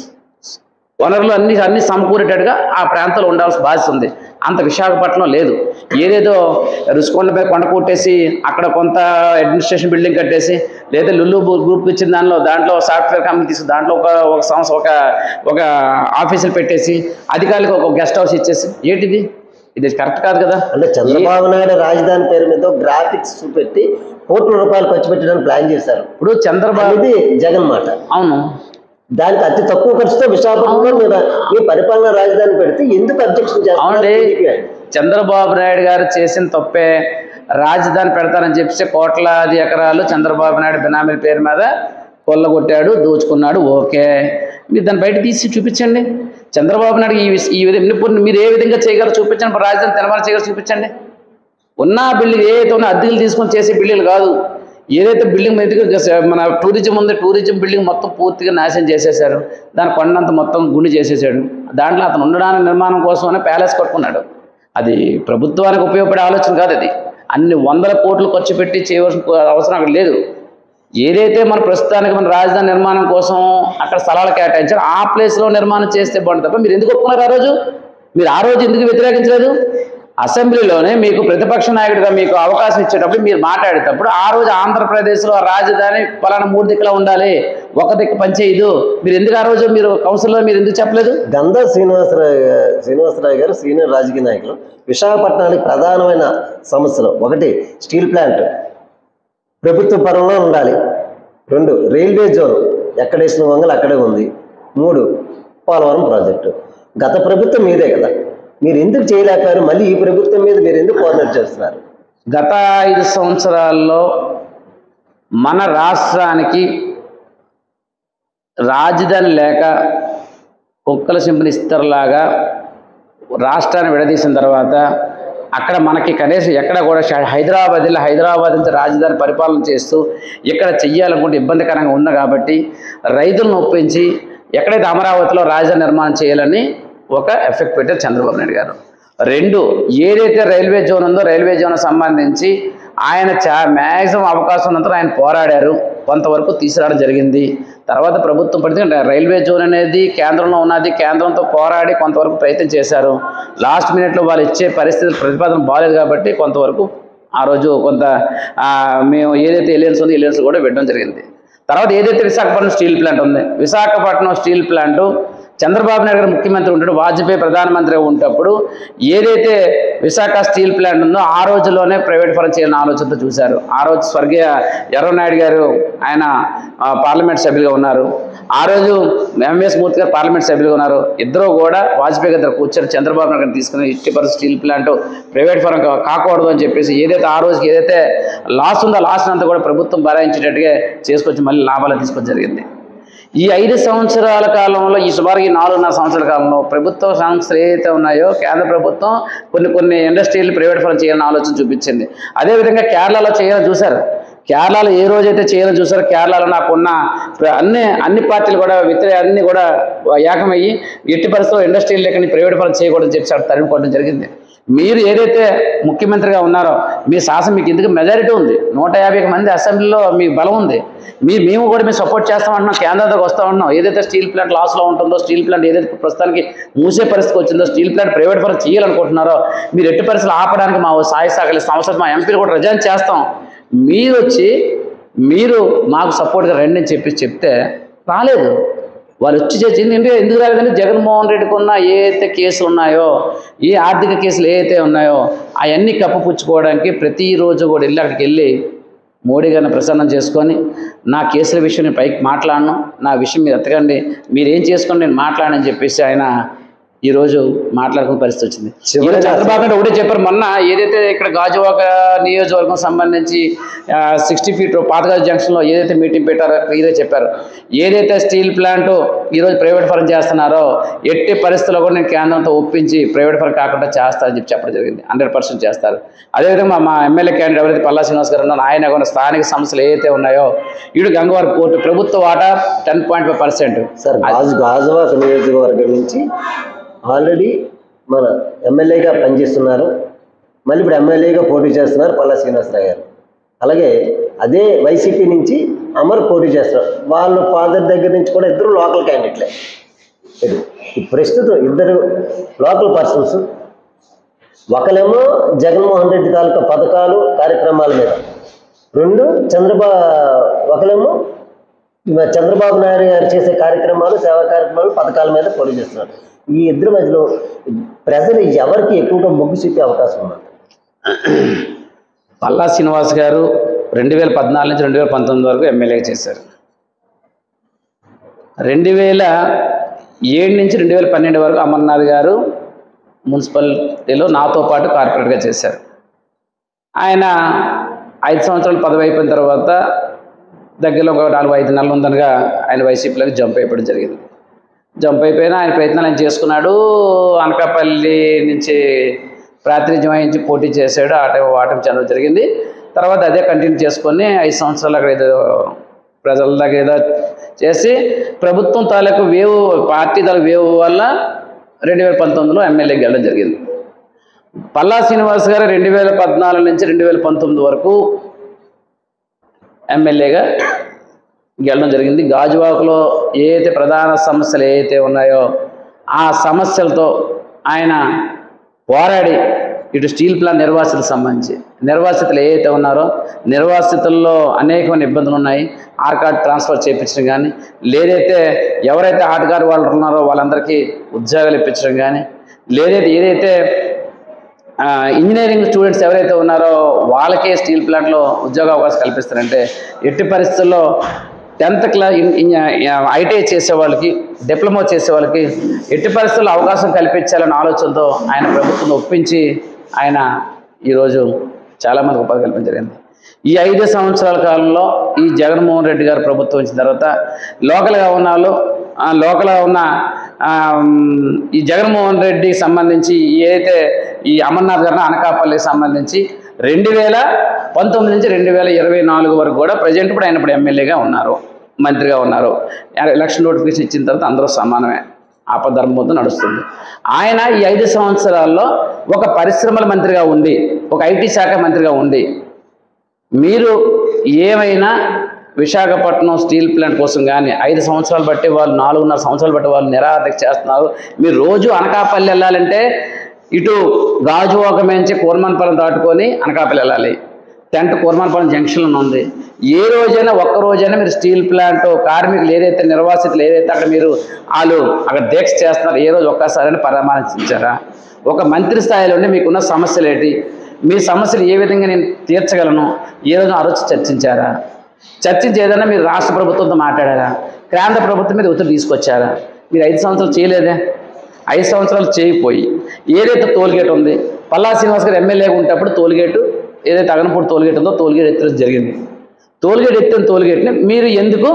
వనరులు అన్ని సమకూరేటట్టుగా ఆ ప్రాంతంలో ఉండాల్సిన బాధ్యత ఉంది. అంత విశాఖపట్నం లేదు. ఏదేదో రుషికొండపై కొండ కొట్టేసి అక్కడ కొంత అడ్మినిస్ట్రేషన్ బిల్డింగ్ కట్టేసి లేదా లుల్లు గ్రూప్ ఇచ్చిన దాంట్లో సాఫ్ట్వేర్ కంపెనీ తీసుకు దాంట్లో ఒక సంస్థ ఒక ఆఫీసులు పెట్టేసి అధికారులకు ఒక గెస్ట్ హౌస్ ఇచ్చేసి ఏంటిది? ఇది కరెక్ట్ కాదు కదా. అంటే చంద్రబాబు నాయుడు రాజధాని పేరు మీద గ్రాఫిక్స్ పెట్టి కోట్ల రూపాయలు ఖర్చు పెట్టడానికి ప్లాన్ చేశారు. ఇప్పుడు చంద్రబాబు జగన్ మాట. అవును, దానికి అతి తక్కువ ఖర్చుతో విశాఖపట్నంలో మీ పరిపాలన రాజధాని పెడితే ఎందుకు అబ్జెక్షన్ చేస్తారు? చంద్రబాబు నాయుడు గారు చేసిన తప్పే. రాజధాని పెడతారని చెప్పి కోట్లాది ఎకరాలు చంద్రబాబు నాయుడు బినామీల పేరు మీద కొల్లగొట్టాడు, దోచుకున్నాడు. ఓకే, మీరు దాన్ని బయట తీసి చూపించండి. చంద్రబాబు నాయుడు ఈ విధంగా మీరు ఏ విధంగా చేయగలరు చూపించండి. రాజధాని తెలంగాణ చేయగలరు చూపించండి. ఉన్న బిల్డింగ్ ఏదైతే ఉన్న అద్దెలు తీసుకొని చేసే బిల్డింగ్లు కాదు, ఏదైతే బిల్డింగ్ మీద మన టూరిజం ఉంది, టూరిజం బిల్డింగ్ మొత్తం పూర్తిగా నాశనం చేసేసారు. దాని కొండంత మొత్తం గుండి చేసేసాడు. దాంట్లో అతను ఉండడానికి నిర్మాణం కోసమనే ప్యాలెస్ కట్టుకున్నాడు. అది ప్రభుత్వానికి ఉపయోగపడే ఆలోచన కాదు. అది అన్ని 100 కోట్లు ఖర్చు పెట్టి చేయవలసిన అవసరం అక్కడ లేదు. ఏదైతే మన ప్రస్తుతానికి మన రాజధాని నిర్మాణం కోసం అక్కడ స్థలాలు కేటాయించారో ఆ ప్లేస్లో నిర్మాణం చేస్తే బాగుంటుంది తప్ప మీరు ఎందుకు ఒప్పుకున్నారు? మీరు ఆ రోజు ఎందుకు వ్యతిరేకించలేదు? అసెంబ్లీలోనే మీకు ప్రతిపక్ష నాయకుడిగా మీకు అవకాశం ఇచ్చేటప్పుడు మీరు మాట్లాడేటప్పుడు ఆ రోజు ఆంధ్రప్రదేశ్లో రాజధాని పలానా 3 దిక్కులా ఉండాలి, ఒక దిక్కు పనిచేయదు, మీరు ఎందుకు ఆ రోజు మీరు కౌన్సిల్లో మీరు ఎందుకు చెప్పలేదు? గంధం శ్రీనివాసరావు గారు సీనియర్ రాజకీయ నాయకులు. విశాఖపట్నానికి ప్రధానమైన సమస్యలు 1 స్టీల్ ప్లాంట్ ప్రభుత్వ పరంలో ఉండాలి, 2 రైల్వే జోన్ ఎక్కడ వేసిన వంగలు అక్కడే ఉంది, 3 పోలవరం ప్రాజెక్టు. గత ప్రభుత్వం మీదే కదా, మీరు ఎందుకు చేయలేకపోయారు? మళ్ళీ ఈ ప్రభుత్వం మీద మీరు ఎందుకు కోఆర్డినేట్ చేస్తున్నారు? గత 5 సంవత్సరాల్లో మన రాష్ట్రానికి రాజధాని లేక కుక్కల సింపుని ఇస్తర్లాగా రాష్ట్రాన్ని విడదీసిన తర్వాత అక్కడ మనకి కనీసం ఎక్కడ కూడా హైదరాబాద్ నుంచి రాజధాని పరిపాలన చేస్తూ ఇక్కడ చెయ్యాలనుకుంటే ఇబ్బందికరంగా ఉంది కాబట్టి రైతులను ఒప్పించి ఎక్కడైతే అమరావతిలో రాజధాని నిర్మాణం చేయాలని ఒక ఎఫెక్ట్ పెట్టారు చంద్రబాబు నాయుడు గారు. 2 ఏదైతే రైల్వే జోన్ ఉందో రైల్వే జోన్ సంబంధించి ఆయన మ్యాక్సిమం అవకాశం ఉన్నంత ఆయన పోరాడారు. కొంతవరకు తీసుకురావడం జరిగింది. తర్వాత ప్రభుత్వం పడితే రైల్వే జోన్ అనేది కేంద్రంలో ఉన్నది, కేంద్రంతో పోరాడి కొంతవరకు ప్రయత్నం చేశారు. లాస్ట్ మినిట్లో వాళ్ళు ఇచ్చే పరిస్థితులు ప్రతిపాదన బాగాలేదు కాబట్టి కొంతవరకు ఆ రోజు కొంత మేము ఏదైతే ఎలియన్స్ ఉందో ఎలియన్స్ కూడా పెట్టడం జరిగింది. తర్వాత ఏదైతే విశాఖపట్నం స్టీల్ ప్లాంట్ ఉంది, విశాఖపట్నం స్టీల్ ప్లాంటు చంద్రబాబు నాయుడు గారు ముఖ్యమంత్రి ఉంటాడు, వాజ్పేయి ప్రధానమంత్రి ఉంటప్పుడు ఏదైతే విశాఖ స్టీల్ ప్లాంట్ ఉందో ఆ రోజుల్లోనే ప్రైవేట్ పరం చేయాలని ఆలోచనతో చూశారు. ఆ రోజు స్వర్గీయ ఎర్రనాయుడు గారు ఆయన పార్లమెంట్ సభ్యులుగా ఉన్నారు, ఆ రోజు ఎంఎస్ మూర్తి గారు పార్లమెంట్ సభ్యులుగా ఉన్నారు. ఇద్దరు కూడా వాజ్పేయి గారు కూర్చొని చంద్రబాబు నాయుడు గారిని తీసుకుని 80% స్టీల్ ప్లాంట్ ప్రైవేట్ పరం కాకూడదు అని చెప్పేసి ఏదైతే ఆ రోజుకి ఏదైతే లాస్ ఉందో లాస్ అంతా కూడా ప్రభుత్వం భరాయించేటట్టుగా చేసుకొచ్చి మళ్ళీ లాభాలు తీసుకొచ్చి జరిగింది. ఈ 5 సంవత్సరాల కాలంలో ఈ సుమారు 4.5 సంవత్సరాల కాలంలో ప్రభుత్వ సంస్థలు ఏవైతే ఉన్నాయో కేంద్ర ప్రభుత్వం కొన్ని ఇండస్ట్రీలు ప్రైవేట్ పరం చేయాలని ఆలోచన చూపించింది. అదేవిధంగా కేరళలో చేయాలని చూశారు. కేరళలో ఏ రోజైతే చేయాలని చూసారో కేరళలో నాకున్న అన్ని పార్టీలు కూడా అన్ని కూడా ఏకమయ్యి ఎట్టి పరిస్థితుల్లో ఇండస్ట్రీలు లేక ప్రైవేట్ పరం చేయకూడదని చెప్పి తరిమికోవడం జరిగింది. మీరు ఏదైతే ముఖ్యమంత్రిగా ఉన్నారో మీ శాసనం మీకు ఎందుకు మెజారిటీ ఉంది, 150 మంది అసెంబ్లీలో మీకు బలం ఉంది, మేము కూడా మేము సపోర్ట్ చేస్తామంటున్నాం, కేంద్రంలోకి వస్తామంటున్నాం. ఏదైతే స్టీల్ ప్లాంట్ లాస్లో ఉంటుందో, స్టీల్ ప్లాంట్ ఏదైతే ప్రస్తుతానికి మూసే పరిస్థితికి వచ్చిందో, స్టీల్ ప్లాంట్ ప్రైవేట్ పరం చేయాలనుకుంటున్నారో మీరు ఎట్టి పరిస్థితులు ఆపడానికి మా సాయ సహకరిస్తాం, అవసరం మా ఎంపీలు కూడా రిజైన్ చేస్తాం, మీరు వచ్చి మీరు మాకు సపోర్ట్గా రండి అని చెప్తే రాలేదు. వాళ్ళు వచ్చి చేసింది ఎందుకు రాలేదంటే జగన్మోహన్ రెడ్డికి ఉన్న ఏదైతే కేసులు ఉన్నాయో, ఏ ఆర్థిక కేసులు ఏవైతే ఉన్నాయో అవన్నీ కప్పుపుచ్చుకోవడానికి ప్రతిరోజు కూడా అక్కడికి వెళ్ళి మోడీ గారిని ప్రసన్నం చేసుకొని నా కేసుల విషయం నేను పైకి మాట్లాడను, నా విషయం మీరు ఎత్తకండి, మీరు ఏం చేసుకొని నేను మాట్లాడని చెప్పేసి ఆయన ఈరోజు మాట్లాడుకునే పరిస్థితి వచ్చింది. చంద్రబాబు నాయుడు ఒకటే చెప్పారు, మొన్న ఏదైతే ఇక్కడ గాజువాక నియోజకవర్గం సంబంధించి 60 ఫీట్ పాతగాజు జంక్షన్లో ఏదైతే మీటింగ్ పెట్టారో క్లియర్గా చెప్పారు, ఏదైతే స్టీల్ ప్లాంట్ ఈరోజు ప్రైవేట్ పరం చేస్తున్నారో ఎట్టి పరిస్థితుల్లో కూడా నేను కేంద్రంతో ఒప్పించి ప్రైవేట్ పరం కాకుండా చేస్తారని చెప్పడం జరిగింది. 100% చేస్తారు. అదేవిధంగా మా ఎమ్మెల్యే క్యాండిడేట్ ఎవరైతే పల్లా శ్రీనివాస్ గారు ఉన్నారో ఆయన కూడా స్థానిక సమస్యలు ఏవైతే ఉన్నాయో ఇటు గంగవరం పోర్టు ప్రభుత్వ వాటా 10.5%. సార్ గాజువాక నియోజకవర్గం నుంచి ఆల్రెడీ మన ఎమ్మెల్యేగా పనిచేస్తున్నారు, మళ్ళీ ఇప్పుడు ఎమ్మెల్యేగా పోటీ చేస్తున్నారు పల్లా శ్రీనివాసరావు గారు. అలాగే అదే వైసీపీ నుంచి అమర్ పోటీ చేస్తున్నారు. వాళ్ళ ఫాదర్ దగ్గర నుంచి కూడా ఇద్దరు లోకల్ క్యాండిడేట్లే. ప్రస్తుతం ఇద్దరు లోకల్ పర్సన్స్, ఒకరేమో జగన్మోహన్ రెడ్డి తాలూకా పథకాలు కార్యక్రమాల మీద, ఒకరేమో చంద్రబాబు నాయుడు గారు చేసే కార్యక్రమాలు, సేవా కార్యక్రమాలు, పథకాల మీద పోటీ చేస్తున్నారు. ఈ ఇద్దరి మధ్యలో ప్రజలు ఎవరికి ఎక్కువగా మొగ్గు చూపే అవకాశం ఉంది? పల్లా శ్రీనివాస్ గారు 2014 నుంచి 2019 వరకు ఎమ్మెల్యేగా చేశారు. 2007 నుంచి 2012 వరకు అమర్నాథ్ గారు మున్సిపాలిటీలో నాతో పాటు కార్పొరేట్గా చేశారు. ఆయన 5 సంవత్సరాలు పదవి అయిపోయిన తర్వాత దగ్గరలో ఒక 4-5 నెలలు ఉందనగా ఆయన వైసీపీలోకి జంప్ అయిపోవడం జరిగింది. జంప్ అయిపోయినా ఆయన ప్రయత్నాలు ఆయన చేసుకున్నాడు. అనకాపల్లి నుంచి ప్రాతినిధ్యం వహించి పోటీ చేశాడు, ఆటం చెందడం జరిగింది. తర్వాత అదే కంటిన్యూ చేసుకొని 5 సంవత్సరాలు అక్కడ ఏదో ప్రజల దగ్గర ఏదో చేసి ప్రభుత్వం తాలూకు పార్టీ తాలూకు వేవ్ వల్ల 2019లో ఎమ్మెల్యేకి వెళ్ళడం జరిగింది. పల్లా శ్రీనివాస్ గారు 2014 నుంచి 2019 వరకు ఎమ్మెల్యేగా గెలవడం జరిగింది. గాజువాకలో ఏదైతే ప్రధాన సమస్యలు ఏవైతే ఉన్నాయో ఆ సమస్యలతో ఆయన పోరాడి ఇటు స్టీల్ ప్లాంట్ నిర్వాసితులకు సంబంధించి నిర్వాసితులు ఏవైతే ఉన్నారో నిర్వాసితుల్లో అనేకమైన ఇబ్బందులు ఉన్నాయి. ఆర్ కార్డు ట్రాన్స్ఫర్ చేయించడం కానీ, లేదైతే ఎవరైతే ఆర్ట్ కార్డు వాళ్ళు ఉన్నారో వాళ్ళందరికీ ఉద్యోగాలు ఇప్పించడం కానీ, ఏదైతే ఇంజనీరింగ్ స్టూడెంట్స్ ఎవరైతే ఉన్నారో వాళ్ళకే స్టీల్ ప్లాంట్లో ఉద్యోగ అవకాశం కల్పిస్తారంటే ఎట్టి పరిస్థితుల్లో 10th క్లాస్ ఐటీఐ చేసే వాళ్ళకి, డిప్లొమా చేసే వాళ్ళకి ఎట్టి పరిస్థితుల్లో అవకాశం కల్పించాలనే ఆలోచనతో ఆయన ప్రభుత్వం ఒప్పించి ఆయన ఈరోజు చాలామంది ఉపాధి కల్పించడం జరిగింది. ఈ 5 సంవత్సరాల కాలంలో ఈ జగన్మోహన్ రెడ్డి గారు ప్రభుత్వం వచ్చిన తర్వాత లోకల్గా ఉన్న ఈ జగన్మోహన్ రెడ్డికి సంబంధించి ఏదైతే ఈ అమర్నాథ్ గారిని అనకాపల్లికి సంబంధించి 2019 నుంచి 2024 వరకు కూడా ప్రజెంట్ ఇప్పుడు ఆయన ఎమ్మెల్యేగా ఉన్నారు, మంత్రిగా ఉన్నారు. ఎలక్షన్ నోటిఫికేషన్ ఇచ్చిన తర్వాత అందరూ సమానమే, ఆపధర్మంతో నడుస్తుంది. ఆయన ఈ 5 సంవత్సరాల్లో ఒక పరిశ్రమల మంత్రిగా ఉండి, ఒక ఐటీ శాఖ మంత్రిగా ఉండి మీరు ఏమైనా విశాఖపట్నం స్టీల్ ప్లాంట్ కోసం కానీ 5 సంవత్సరాలు బట్టి వాళ్ళు 4.5 సంవత్సరాలు బట్టి వాళ్ళు నిరాదరణ చేస్తున్నారు. మీరు రోజు అనకాపల్లి వెళ్ళాలంటే ఇటు గాజువాక నుంచి కూర్మన్పాలెం దాటుకొని అనకాపల్లి వెళ్ళాలి. టెంట్ కూర్మన్పాలెం జంక్షన్లో ఉంది. ఏ రోజైనా ఒక్క రోజైనా మీరు స్టీల్ ప్లాంట్ కార్మికులు ఏదైతే నిర్వాసితులు ఏదైతే అక్కడ మీరు వాళ్ళు అక్కడ దీక్ష చేస్తున్నారు ఏ రోజు ఒక్కసారైనా పరామర్శించారా? ఒక మంత్రి స్థాయిలో ఉండి మీకున్న సమస్యలు ఏంటి, మీ సమస్యలు ఏ విధంగా నేను తీర్చగలను ఏ రోజు ఆ రోజు చర్చించారా? చర్చించి ఏదైనా మీరు రాష్ట్ర ప్రభుత్వంతో మాట్లాడారా? కేంద్ర ప్రభుత్వం మీద ఒత్తిడి తీసుకొచ్చారా? మీరు 5 సంవత్సరాలు చేయలేదే. 5 సంవత్సరాలు చేయకపోయి ఏదైతే టోల్గేట్ ఉంది, పల్లా శ్రీనివాస్ గారు ఎమ్మెల్యేగా ఉంటప్పుడు టోల్గేటు ఏదైతే అగనపూడి టోల్గేట్ ఉందో టోల్గేట్ ఎత్తడం జరిగింది. టోల్గేట్ ఎత్తిన టోల్గేట్ని మీరు ఎందుకు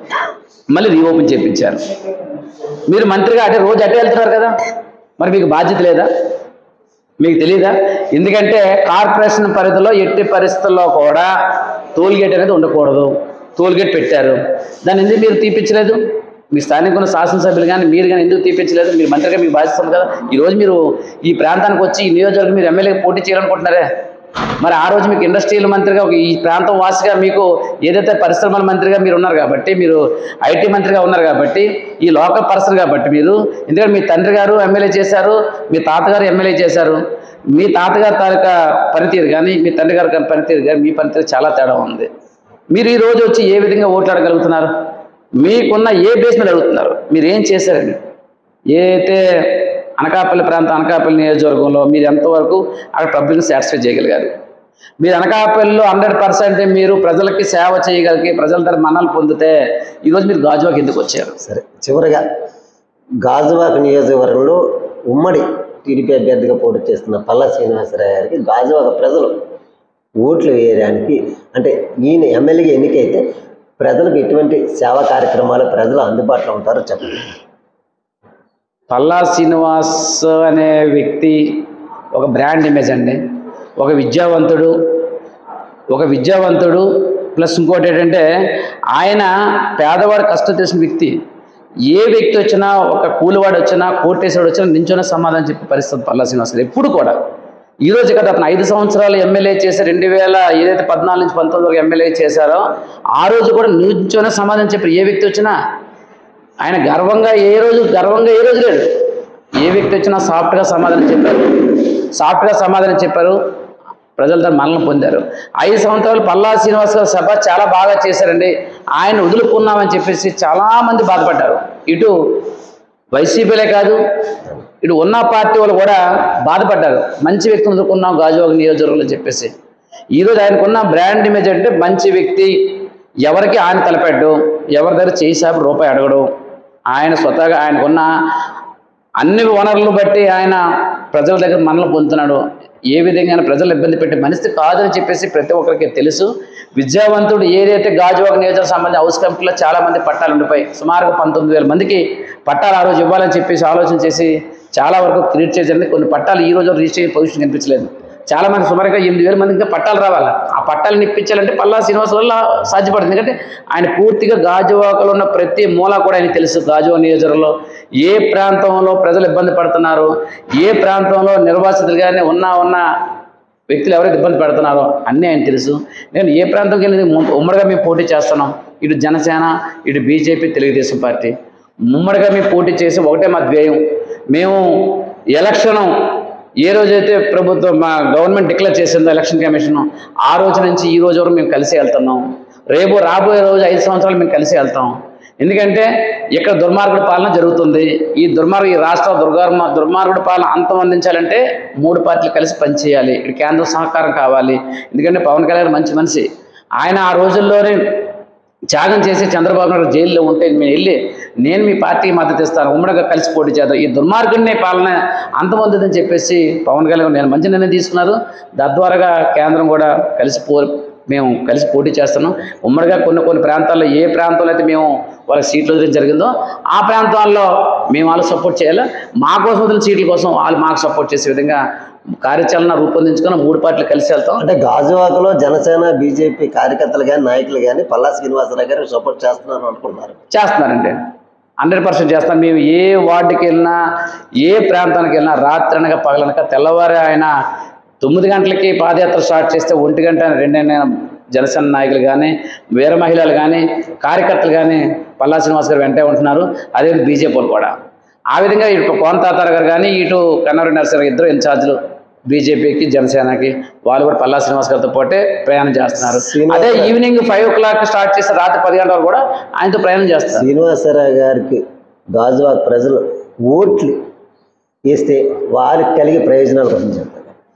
మళ్ళీ రీఓపెన్ చేయించారు? మీరు మంత్రిగా అటే రోజు అటే వెళ్తున్నారు కదా, మరి మీకు బాధ్యత లేదా? మీకు తెలియదా? ఎందుకంటే కార్పొరేషన్ పరిధిలో ఎట్టి పరిస్థితుల్లో కూడా టోల్గేట్ అనేది ఉండకూడదు. టోల్గేట్ పెట్టారు, దాన్ని ఎందుకు మీరు తీపించలేదు? మీ స్థానిక ఉన్న శాసనసభ్యులు కానీ మీరు కానీ ఎందుకు తీపించలేదు? మీరు మంత్రిగా మీకు బాధ్యత ఉంది కదా. ఈరోజు మీరు ఈ ప్రాంతానికి వచ్చి ఈ నియోజకవర్గం మీరు ఎమ్మెల్యేగా పోటీ చేయాలనుకుంటున్నారే, మరి ఆ రోజు మీకు ఇండస్ట్రియల్ మంత్రిగా ఈ ప్రాంతం వాసిగా మీకు ఏదైతే పరిశ్రమల మంత్రిగా మీరు ఉన్నారు కాబట్టి, మీరు ఐటీ మంత్రిగా ఉన్నారు కాబట్టి, ఈ లోకల్ పర్సన్ కాబట్టి మీరు, ఎందుకంటే మీ తండ్రి గారు ఎమ్మెల్యే చేశారు, మీ తాతగారు ఎమ్మెల్యే చేశారు. మీ తాతగారి తాలూకా పనితీరు కానీ మీ తండ్రి గారి పనితీరు కానీ మీ పనితీరు చాలా తేడా ఉంది. మీరు ఈ రోజు వచ్చి ఏ విధంగా ఓట్లాడగలుగుతున్నారు? మీకున్న ఏ బేస్ మీద అడుగుతున్నారు? మీరు ఏం చేశారండి? ఏదైతే అనకాపల్లి ప్రాంతం అనకాపల్లి నియోజకవర్గంలో మీరు ఎంతవరకు అక్కడ పబ్లిక్ని సాటిస్ఫై చేయగలిగారు? మీరు అనకాపల్లిలో 100% మీరు ప్రజలకి సేవ చేయగలిగి ప్రజల దగ్గర మన్నలు పొందితే ఈరోజు మీరు గాజువాక ఎందుకు వచ్చారు? సరే, చివరిగా గాజువాక నియోజకవర్గంలో ఉమ్మడి టీడీపీ అభ్యర్థిగా పోటీ చేస్తున్న పల్లా శ్రీనివాసరావు గారికి గాజువాక ప్రజలు ఓట్లు వేయడానికి, అంటే ఈయన ఎమ్మెల్యేగా ఎన్నికైతే ప్రజలకు ఎటువంటి సేవా కార్యక్రమాలు ప్రజలు అందుబాటులో ఉంటారో చెప్పండి. పల్లా శ్రీనివాస్ అనే వ్యక్తి ఒక బ్రాండ్ ఇమేజ్ అండి. ఒక విద్యావంతుడు ప్లస్ ఇంకోటి ఏంటంటే ఆయన పేదవాడు కష్టం తెలిసిన వ్యక్తి. ఏ వ్యక్తి వచ్చినా, ఒక కూలివాడు వచ్చినా, కోటేశ్వరుడు వచ్చినా నించొని సమాధానం చెప్పే పరిస్థితి పల్లా శ్రీనివాస్ గారు ఎప్పుడు కూడా. ఈరోజు కదా అతను 5 సంవత్సరాలు ఎమ్మెల్యే చేశారు. 2000 ఏదైతే 14 నుంచి 19 వరకు ఎమ్మెల్యే చేశారో ఆ రోజు కూడా నించొని సమాధానం చెప్పారు. ఏ వ్యక్తి వచ్చినా ఆయన గర్వంగా ఏ రోజు లేడు. ఏ వ్యక్తి వచ్చినా సాఫ్ట్గా సమాధానం చెప్పారు. ప్రజల దాన్ని మన్నన పొందారు. 5 సంవత్సరాలు పల్లా శ్రీనివాస్ గారు సభ చాలా బాగా చేశారండి. ఆయన వదులుకున్నామని చెప్పేసి చాలామంది బాధపడ్డారు. ఇటు వైసీపీలే కాదు, ఇటు ఉన్న పార్టీ వాళ్ళు కూడా బాధపడ్డారు. మంచి వ్యక్తిని వదులుకున్నాం గాజువాక నియోజకవర్గంలో చెప్పేసి. ఈరోజు ఆయనకున్న బ్రాండ్ ఇమేజ్ అంటే మంచి వ్యక్తి, ఎవరికి ఆయన తలపెట్టడు, ఎవరి దగ్గర చేసాపు రూపాయి అడగడు. ఆయన స్వతహాగా ఆయనకున్న అన్ని వనరులను బట్టి ఆయన ప్రజల దగ్గర మనల్ని పొందుతున్నాడు. ఏ విధంగా ప్రజలు ఇబ్బంది పెట్టే మనిషి కాదని చెప్పేసి ప్రతి ఒక్కరికి తెలుసు. విద్యావంతుడు ఏదైతే గాజువాక నియోజకవర్గం సంబంధించి హౌస్ కమిటీలో చాలామంది పట్టాలు ఉండిపోయి సుమారుగా 19,000 మందికి పట్టాలు ఆ రోజు ఇవ్వాలని చెప్పేసి ఆలోచన చేసి చాలా వరకు క్రియేట్ చేసేది. కొన్ని పట్టాలు ఈ రోజు రిజిస్టర్ అయ్యే పొజిషన్ కనిపించలేదు. చాలామంది సుమారుగా 8,000 మందికి ఇంకా పట్టాలు రావాలి. ఆ పట్టాలను ఇప్పించాలంటే పల్లా శ్రీనివాస్ వల్ల సాధ్యపడుతుంది. ఎందుకంటే ఆయన పూర్తిగా గాజువాకలో ఉన్న ప్రతి మూల కూడా ఆయన తెలుసు. గాజువాక నియోజకవర్గంలో ఏ ప్రాంతంలో ప్రజలు ఇబ్బంది పడుతున్నారు, ఏ ప్రాంతంలో నిర్వాసితులు కానీ ఉన్న వ్యక్తులు ఎవరైతే ఇబ్బంది పెడుతున్నారో అన్నీ ఆయన తెలుసు. నేను ఏ ప్రాంతంకి వెళ్ళి ఉమ్మడిగా మేము పోటీ చేస్తున్నాం. ఇటు జనసేన, ఇటు బీజేపీ, తెలుగుదేశం పార్టీ ఉమ్మడిగా మేము పోటీ చేసి ఒకటే మా ధ్యేయం. మేము ఎలక్షన్ ఏ రోజైతే ప్రభుత్వం మా గవర్నమెంట్ డిక్లేర్ చేసిందో ఎలక్షన్ కమిషన్, ఆ రోజు నుంచి ఈ రోజు వరకు మేము కలిసి వెళ్తున్నాం. రాబోయే రోజు 5 సంవత్సరాలు మేము కలిసి వెళ్తాం. ఎందుకంటే ఇక్కడ దుర్మార్గుడి పాలన జరుగుతుంది. ఈ రాష్ట్ర దుర్మార్గుడి పాలన అంతమందించాలంటే 3 పార్టీలు కలిసి పనిచేయాలి. ఇక్కడ కేంద్ర సహకారం కావాలి. ఎందుకంటే పవన్ కళ్యాణ్ మంచి మనిషి. ఆయన ఆ రోజుల్లోనే త్యాగం చేసి చంద్రబాబు నాయుడు జైల్లో ఉంటే నేను మీ పార్టీకి మద్దతు ఇస్తాను, ఉమ్మడిగా కలిసి పోటీ చేద్దాం, ఈ దుర్మార్గుడిని పాలన అంతమందిదని చెప్పేసి పవన్ కళ్యాణ్ నేను మంచి నిర్ణయం తీసుకున్నారు. తద్వారాగా కేంద్రం కూడా మేము కలిసి పోటీ చేస్తున్నాం. ఉమ్మడిగా కొన్ని ప్రాంతాల్లో ఏ ప్రాంతంలో అయితే మేము వాళ్ళకి సీట్లు వదిలించడం జరిగిందో ఆ ప్రాంతాల్లో మేము వాళ్ళు సపోర్ట్ చేయాలి. మా కోసం వదిలిన సీట్ల కోసం వాళ్ళు మాకు సపోర్ట్ చేసే విధంగా కార్యాచరణ రూపొందించుకొని 3 పార్టీలు కలిసి వెళ్తాం. అంటే గాజువాకలో జనసేన, బీజేపీ కార్యకర్తలు కానీ నాయకులు కానీ పల్లా శ్రీనివాసరావు గారు సపోర్ట్ చేస్తున్నారు అనుకుంటున్నారు? చేస్తున్నారండి, 100% చేస్తాం. మేము ఏ వార్డుకి వెళ్ళినా, ఏ ప్రాంతానికి వెళ్ళినా రాత్రి అనగా పగలనక తెల్లవారి ఆయన 9 గంటలకి పాదయాత్ర స్టార్ట్ చేస్తే 1 గంట 2 జనసేన నాయకులు కానీ, వీర మహిళలు కానీ, కార్యకర్తలు కానీ పల్లా శ్రీనివాస్ గారు వెంటే ఉంటున్నారు. అదే బీజేపీ కూడా. ఆ విధంగా ఇటు కోన తాతారావు గారు కానీ, ఇటు కన్నవరెడ్డి నరసింహ గారు ఇద్దరు ఇన్ఛార్జీలు బీజేపీకి, జనసేనకి. వాళ్ళు కూడా పల్లా శ్రీనివాస్ గారితో పాటే ప్రయాణం చేస్తున్నారు. అదే ఈవినింగ్ 5 o'clock స్టార్ట్ చేసి రాత్రి 10 గంటల వరకు కూడా ఆయనతో ప్రయాణం చేస్తారు. శ్రీనివాసరావు గారికి గాజువాక ప్రజలు ఓట్లు వేస్తే వారికి కలిగే ప్రయోజనాల కోసం చెప్తారు.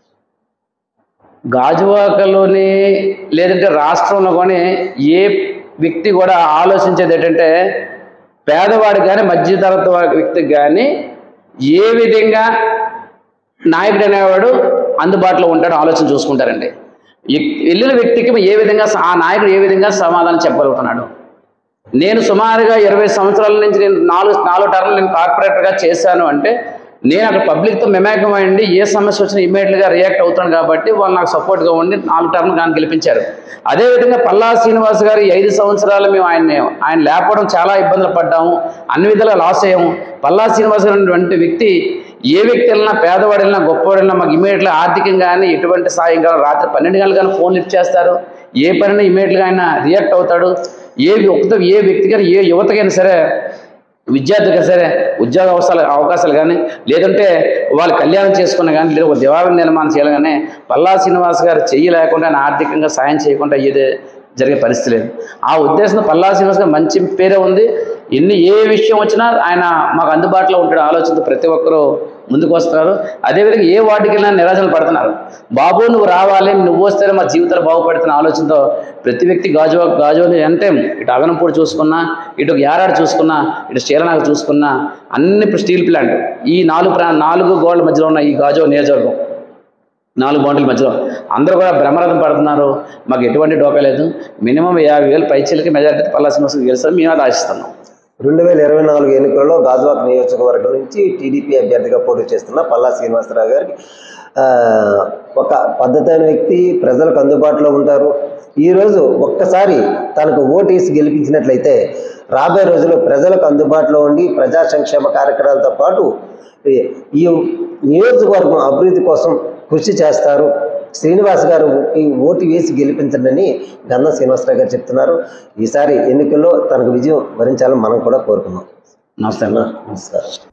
గాజువాకలోని లేదంటే రాష్ట్రంలో కానీ ఏ వ్యక్తి కూడా ఆలోచించేది ఏంటంటే పేదవాడికి కానీ, మధ్యతరగతి వ్యక్తికి కానీ ఏ విధంగా నాయకుడు అనేవాడు అందుబాటులో ఉంటాడో ఆలోచన చూసుకుంటారండి. వెళ్ళిన వ్యక్తికి ఏ విధంగా ఆ నాయకుడు ఏ విధంగా సమాధానం చెప్పగలుగుతున్నాడు. నేను సుమారుగా 20 సంవత్సరాల నుంచి నేను 4 టర్మ్లు నేను కార్పొరేటర్గా చేశాను అంటే నేను అక్కడ పబ్లిక్తో మెమాకం అయ్యండి ఏ సమస్య వచ్చినా ఇమ్మీడియట్గా రియాక్ట్ అవుతాను కాబట్టి వాళ్ళు నాకు సపోర్ట్గా ఉండి 4 టర్మ్లు కానీ గెలిపించారు. అదేవిధంగా పల్లా శ్రీనివాస్ గారు 5 సంవత్సరాలు మేము ఆయన లేపడం చాలా ఇబ్బందులు పడ్డాము, అన్ని విధాలుగా లాస్ అయ్యాము. పల్లా శ్రీనివాస్ గారు అనేటువంటి వ్యక్తి ఏ వ్యక్తి వెళ్ళినా, పేదవాడు వెళ్ళినా, గొప్పవాడు వెళ్ళినా మాకు ఇమీడియట్గా ఆర్థికంగా కానీ ఎటువంటి సాయం కావాలి రాత్రి 12 గంటలు కానీ ఫోన్ లిఫ్ట్ చేస్తారు. ఏ పనినా ఇమీడియట్గా ఆయన రియాక్ట్ అవుతాడు. ఏ వ్యక్తికైనా, ఏ యువతకైనా సరే, విద్యార్థిగా సరే ఉద్యోగ అవకాశాలు కానీ, లేదంటే వాళ్ళు కళ్యాణం చేసుకున్నా కానీ, లేదా ఒక దేవాలయం నిర్మాణం చేయాలి కానీ పల్లా శ్రీనివాస్ గారు చెయ్యి లేకుండా ఆయన ఆర్థికంగా సాయం చేయకుండా ఏదే జరిగే పరిస్థితి లేదు. ఆ ఉద్దేశంతో పల్లా శ్రీనివాస్ గారు మంచి పేరే ఉంది. ఏ విషయం వచ్చినా ఆయన మాకు అందుబాటులో ఉంటాడు ఆలోచనతో ప్రతి ఒక్కరూ ముందుకు వస్తున్నారు. అదేవిధంగా ఏ వార్డుకి వెళ్ళినా నిరాశలు పడుతున్నారు. బాబు నువ్వు రావాలి, నువ్వు వస్తేనే మా జీవితాలు బాగుపడుతున్న ఆలోచనతో ప్రతి వ్యక్తి గాజు అంటే ఇటు అగనంపూడి చూసుకున్నా, ఇటు యారాడు చూసుకున్నా, ఇటు శ్రీలనాగ చూసుకున్నా అన్ని ఇప్పుడు స్టీల్ ప్లాంట్ ఈ 4 గోడల మధ్యలో ఉన్న ఈ గాజు నియోజకవర్గం 4 బౌండరీల మధ్యలో అందరూ కూడా బ్రహ్మరథం పడుతున్నారు. మాకు ఎటువంటి డోకా లేదు. మినిమం 50,000 పైచీలకి మెజారిటీ పల్లా శ్రీనివాస్ గెలుస్తాం మేము అది ఆశిస్తున్నాం. 2024 ఎన్నికల్లో గాజువాక నియోజకవర్గం నుంచి టీడీపీ అభ్యర్థిగా పోటీ చేస్తున్న పల్లా శ్రీనివాసరావు గారికి ఒక పద్ధతైన వ్యక్తి, ప్రజలకు అందుబాటులో ఉంటారు. ఈరోజు ఒక్కసారి తనకు ఓటేసి గెలిపించినట్లయితే రాబోయే రోజుల్లో ప్రజలకు అందుబాటులో ఉండి ప్రజా సంక్షేమ కార్యక్రమాలతో పాటు ఈ నియోజకవర్గం అభివృద్ధి కోసం కృషి చేస్తారు. శ్రీనివాస్ గారు ఈ ఓటు వేసి గెలిపించండి గంధం శ్రీనివాసరావు గారు చెప్తున్నారు. ఈసారి ఎన్నికల్లో తనకు విజయం వరించాలని మనం కూడా కోరుకున్నాం. నమస్తే అన్న. నమస్కారం.